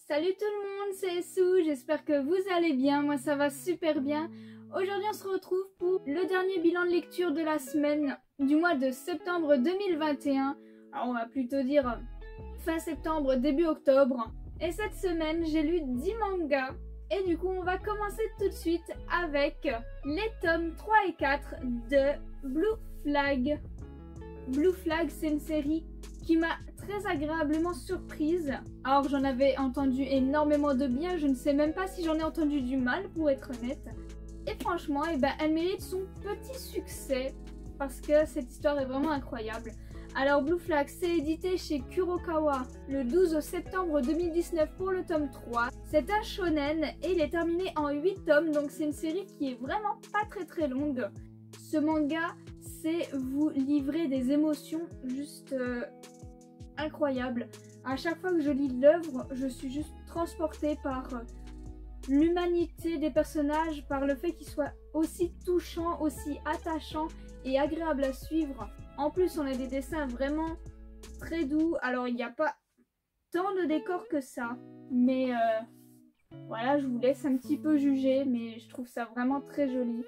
Salut tout le monde, c'est Sou, j'espère que vous allez bien, moi ça va super bien. Aujourd'hui on se retrouve pour le dernier bilan de lecture de la semaine du mois de septembre 2021. Alors on va plutôt dire fin septembre, début octobre. Et cette semaine j'ai lu 10 mangas. Et du coup on va commencer tout de suite avec les tomes 3 et 4 de Blue Flag. Blue Flag, c'est une série qui m'a très agréablement surprise. Alors j'en avais entendu énormément de bien, je ne sais même pas si j'en ai entendu du mal pour être honnête. Et franchement, elle mérite son petit succès parce que cette histoire est vraiment incroyable. Alors Blue Flag, c'est édité chez Kurokawa le 12 septembre 2019 pour le tome 3. C'est un shonen et il est terminé en 8 tomes, donc c'est une série qui est vraiment pas très longue. Ce manga, c'est vous livrer des émotions juste incroyables. À chaque fois que je lis l'œuvre, je suis juste transportée par l'humanité des personnages, par le fait qu'ils soient aussi touchants, aussi attachants et agréables à suivre. En plus, on a des dessins vraiment très doux. Alors, il n'y a pas tant de décors que ça, mais voilà, je vous laisse un petit peu juger, mais je trouve ça vraiment très joli.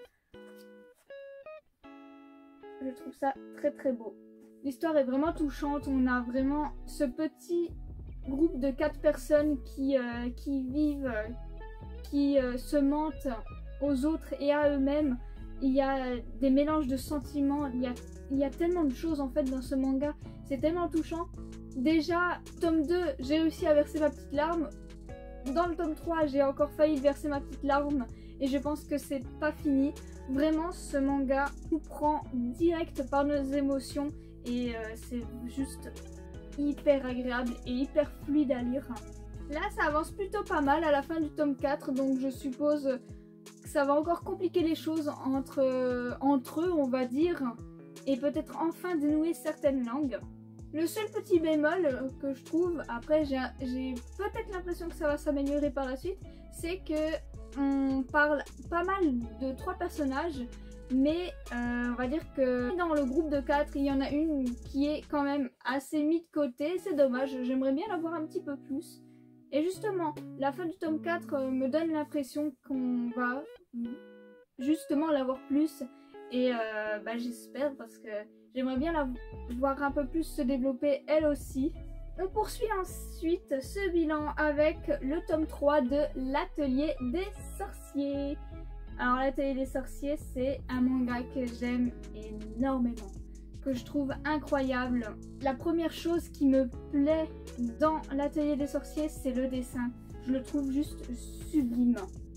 Je trouve ça très beau. L'histoire est vraiment touchante, on a vraiment ce petit groupe de 4 personnes qui vivent, qui se mentent aux autres et à eux-mêmes. Il y a des mélanges de sentiments, il y a tellement de choses en fait dans ce manga, c'est tellement touchant. Déjà, tome 2, j'ai réussi à verser ma petite larme. Dans le tome 3, j'ai encore failli verser ma petite larme et je pense que c'est pas fini. Vraiment, ce manga nous prend direct par nos émotions et c'est juste hyper agréable et hyper fluide à lire. Là, ça avance plutôt pas mal à la fin du tome 4, donc je suppose que ça va encore compliquer les choses entre eux, on va dire, et peut-être enfin dénouer certaines langues. Le seul petit bémol que je trouve, après j'ai peut-être l'impression que ça va s'améliorer par la suite, c'est que on parle pas mal de 3 personnages, mais on va dire que dans le groupe de 4, il y en a une qui est quand même assez mise de côté. C'est dommage, j'aimerais bien la voir un petit peu plus. Et justement, la fin du tome 4 me donne l'impression qu'on va justement la voir plus. Et j'espère parce que j'aimerais bien la voir un peu plus se développer elle aussi. On poursuit ensuite ce bilan avec le tome 3 de l'Atelier des Sorciers. Alors l'Atelier des Sorciers, c'est un manga que j'aime énormément, que je trouve incroyable. La première chose qui me plaît dans l'Atelier des Sorciers, c'est le dessin. Je le trouve juste sublime.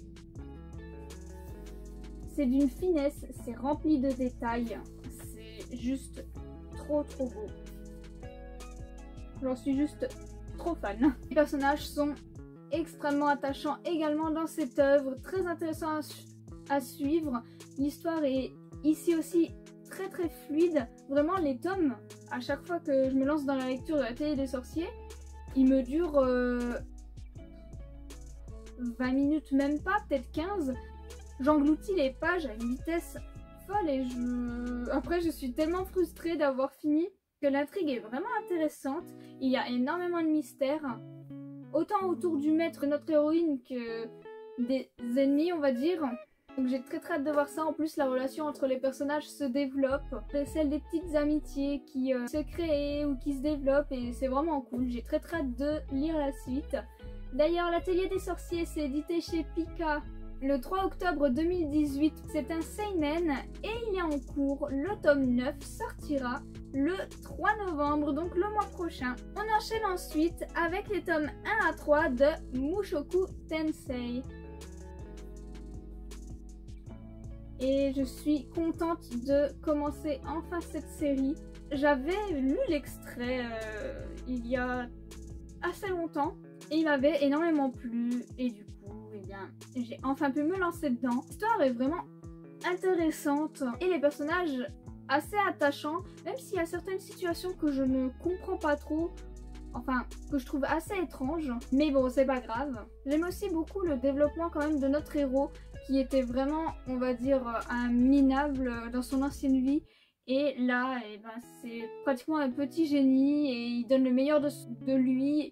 C'est d'une finesse, c'est rempli de détails, c'est juste trop beau. J'en suis juste trop fan. Les personnages sont extrêmement attachants également dans cette œuvre, très intéressant à suivre. L'histoire est ici aussi très fluide. Vraiment les tomes, à chaque fois que je me lance dans la lecture de l'Atelier des Sorciers, ils me durent 20 minutes même pas, peut-être 15. J'engloutis les pages à une vitesse folle et après je suis tellement frustrée d'avoir fini. L'intrigue est vraiment intéressante, il y a énormément de mystères, autant autour du maître de notre héroïne que des ennemis on va dire. Donc j'ai très hâte de voir ça. En plus la relation entre les personnages se développe, celle des petites amitiés qui se créent ou qui se développent et c'est vraiment cool. J'ai très hâte de lire la suite. D'ailleurs l'Atelier des Sorciers c'est édité chez Pika le 3 octobre 2018, c'est un seinen et il est en cours. Le tome 9 sortira le 3 novembre, donc le mois prochain. On enchaîne ensuite avec les tomes 1 à 3 de Mushoku Tensei. Et je suis contente de commencer enfin cette série. J'avais lu l'extrait il y a assez longtemps et il m'avait énormément plu et du coup j'ai enfin pu me lancer dedans. L'histoire est vraiment intéressante et les personnages assez attachants, même s'il y a certaines situations que je ne comprends pas trop, enfin que je trouve assez étranges, mais bon c'est pas grave. J'aime aussi beaucoup le développement quand même de notre héros qui était vraiment, on va dire, un minable dans son ancienne vie. Et là, c'est pratiquement un petit génie et il donne le meilleur de lui.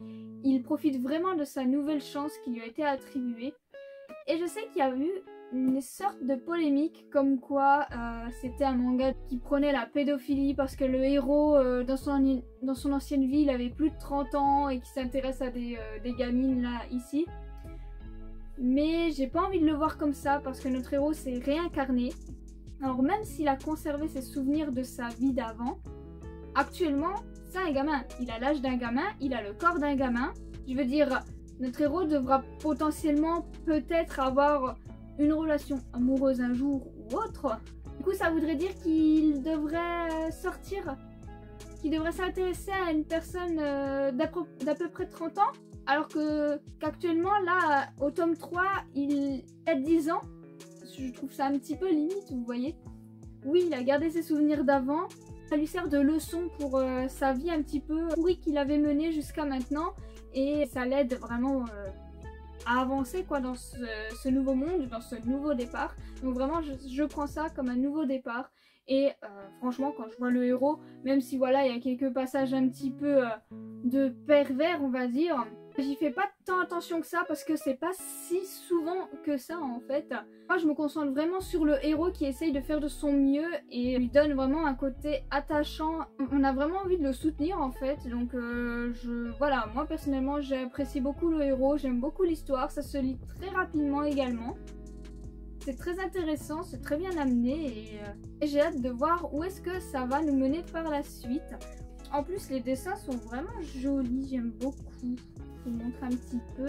il profite vraiment de sa nouvelle chance qui lui a été attribuée. Et je sais qu'il y a eu une sorte de polémique comme quoi c'était un manga qui prenait la pédophilie parce que le héros dans son ancienne vie il avait plus de 30 ans et qui s'intéresse à des gamines là ici. Mais j'ai pas envie de le voir comme ça parce que notre héros s'est réincarné. Alors même s'il a conservé ses souvenirs de sa vie d'avant, actuellement c'est un gamin. Il a l'âge d'un gamin, il a le corps d'un gamin. Je veux dire, notre héros devra potentiellement peut-être avoir une relation amoureuse un jour ou autre. Du coup ça voudrait dire qu'il devrait sortir, qu'il devrait s'intéresser à une personne d'à peu près 30 ans. Alors qu'actuellement là au tome 3 il a 10 ans. Je trouve ça un petit peu limite, vous voyez. Oui, il a gardé ses souvenirs d'avant. Ça lui sert de leçon pour sa vie un petit peu pourrie qu'il avait menée jusqu'à maintenant. Et ça l'aide vraiment à avancer quoi dans ce nouveau monde, dans ce nouveau départ. Donc vraiment je prends ça comme un nouveau départ. Et franchement quand je vois le héros, même si voilà il y a quelques passages un petit peu de pervers on va dire, j'y fais pas tant attention que ça parce que c'est pas si souvent que ça en fait. Moi je me concentre vraiment sur le héros qui essaye de faire de son mieux et lui donne vraiment un côté attachant. On a vraiment envie de le soutenir en fait. Donc voilà, moi personnellement j'apprécie beaucoup le héros, j'aime beaucoup l'histoire, ça se lit très rapidement également. C'est très intéressant, c'est très bien amené et j'ai hâte de voir où est-ce que ça va nous mener par la suite. En plus les dessins sont vraiment jolis, j'aime beaucoup. Je vous montre un petit peu.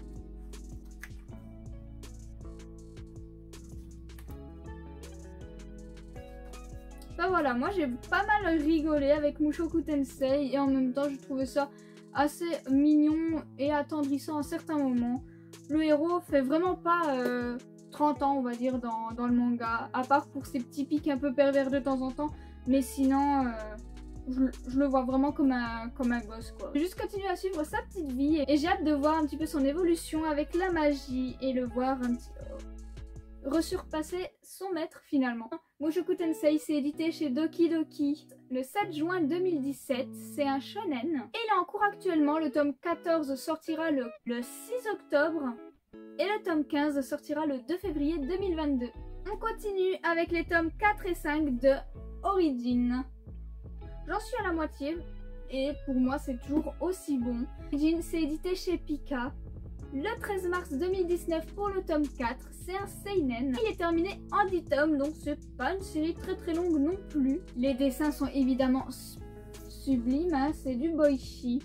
Ben voilà, moi j'ai pas mal rigolé avec Mushoku Tensei et en même temps je trouvais ça assez mignon et attendrissant à certains moments. Le héros fait vraiment pas 30 ans on va dire dans le manga, à part pour ses petits pics un peu pervers de temps en temps, mais sinon je le vois vraiment comme un gosse quoi. Je vais juste continuer à suivre sa petite vie et j'ai hâte de voir un petit peu son évolution avec la magie et le voir un petit resurpasser son maître finalement. Mushoku Tensei c'est édité chez Doki Doki le 7 juin 2017, c'est un shonen. Et il est en cours actuellement, le tome 14 sortira le 6 octobre et le tome 15 sortira le 2 février 2022. On continue avec les tomes 4 et 5 de Origin. J'en suis à la moitié et pour moi c'est toujours aussi bon. Origin c'est édité chez Pika le 13 mars 2019 pour le tome 4, c'est un seinen. Il est terminé en 10 tomes donc c'est pas une série très longue non plus. Les dessins sont évidemment sublimes, hein, c'est du boichi.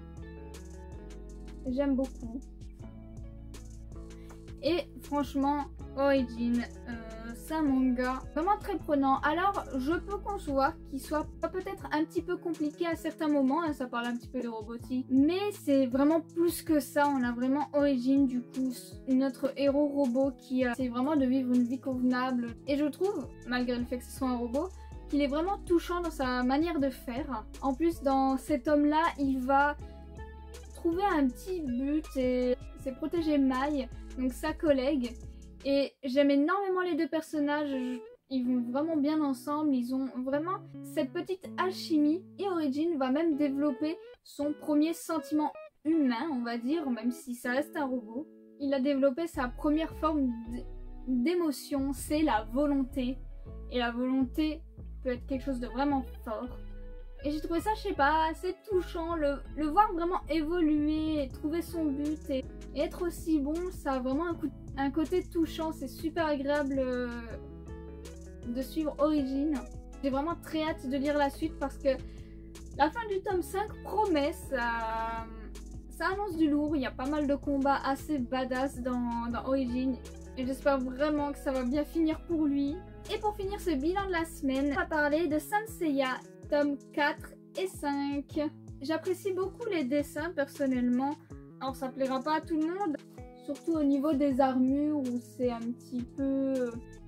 J'aime beaucoup. Et franchement Origin, c'est un manga vraiment très prenant. Alors je peux concevoir qu'il soit peut-être un petit peu compliqué à certains moments, hein, ça parle un petit peu de robotique, mais c'est vraiment plus que ça. On a vraiment Origin du coup, notre héros robot qui essaie vraiment de vivre une vie convenable. Et je trouve, malgré le fait que ce soit un robot, qu'il est vraiment touchant dans sa manière de faire. En plus dans cet homme là, il va trouver un petit but et c'est protéger Mai, donc sa collègue. Et j'aime énormément les deux personnages, ils vont vraiment bien ensemble, ils ont vraiment cette petite alchimie. Et Origin va même développer son premier sentiment humain, on va dire, même si ça reste un robot. Il a développé sa première forme d'émotion, c'est la volonté. Et la volonté peut être quelque chose de vraiment fort. Et j'ai trouvé ça, je sais pas, assez touchant, le voir vraiment évoluer, et trouver son but et être aussi bon, ça a vraiment un côté touchant, c'est super agréable de suivre Origin. J'ai vraiment très hâte de lire la suite parce que la fin du tome 5 promet, ça annonce du lourd, il y a pas mal de combats assez badass dans Origin et j'espère vraiment que ça va bien finir pour lui. Et pour finir ce bilan de la semaine, on va parler de Saint Seiya, tome 4 et 5. J'apprécie beaucoup les dessins personnellement, alors ça plaira pas à tout le monde, surtout au niveau des armures où c'est un petit peu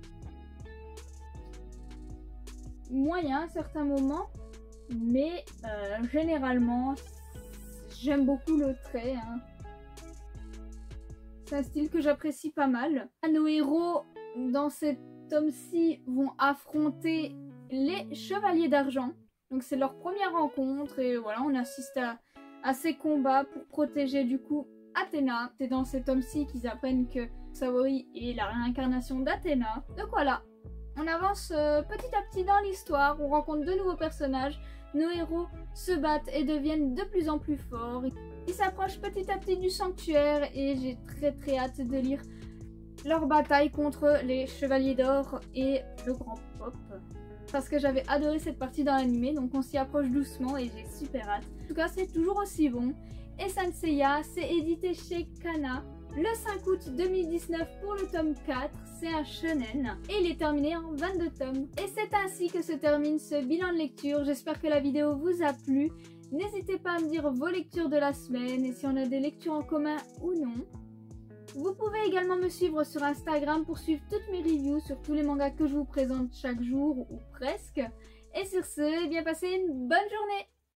moyen à certains moments, mais généralement j'aime beaucoup le trait, hein. C'est un style que j'apprécie pas mal. Nos héros dans cet tome-ci vont affronter les Chevaliers d'Argent. Donc c'est leur première rencontre et voilà, on assiste à à ses combats pour protéger du coup Athéna. C'est dans cet tome-ci qu'ils apprennent que Saori est la réincarnation d'Athéna. Donc voilà, on avance petit à petit dans l'histoire, on rencontre de nouveaux personnages, nos héros se battent et deviennent de plus en plus forts. Ils s'approchent petit à petit du sanctuaire et j'ai très hâte de lire leur bataille contre les Chevaliers d'Or et le Grand Pop. Parce que j'avais adoré cette partie dans l'anime, donc on s'y approche doucement et j'ai super hâte. En tout cas, c'est toujours aussi bon. Et Saint Seiya, c'est édité chez Kana le 5 août 2019 pour le tome 4. C'est un shonen et il est terminé en 22 tomes. Et c'est ainsi que se termine ce bilan de lecture. J'espère que la vidéo vous a plu. N'hésitez pas à me dire vos lectures de la semaine et si on a des lectures en commun ou non. Vous pouvez également me suivre sur Instagram pour suivre toutes mes reviews sur tous les mangas que je vous présente chaque jour ou presque. Et sur ce, bien passez une bonne journée!